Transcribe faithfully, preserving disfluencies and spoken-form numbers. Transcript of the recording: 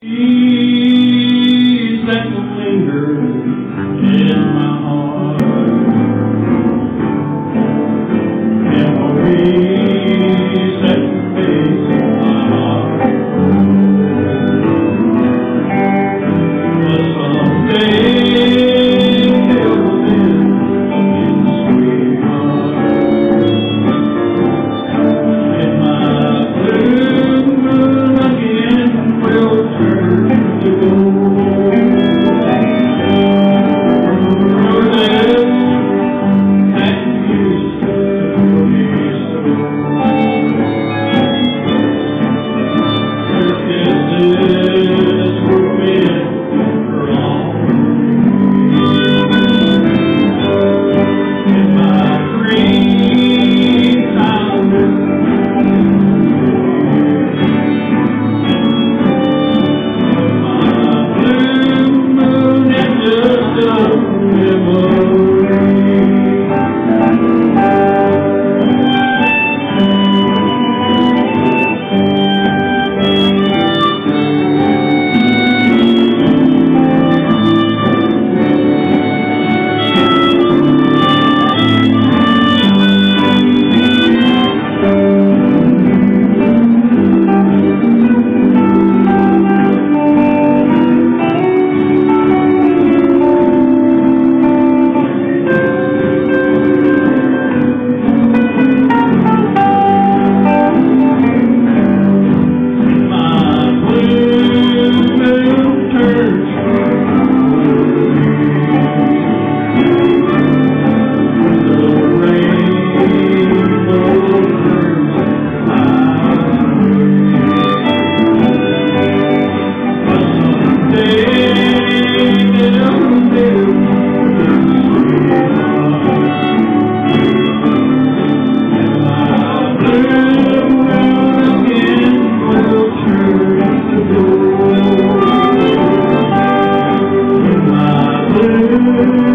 He set the finger in my heart, memories set the face in my heart. But someday they'll live in the sweetheart. And my blue moon again will turn to gold. For this that used to be so. Your kisses were meant for all. In my dreams I'll live. Thank you.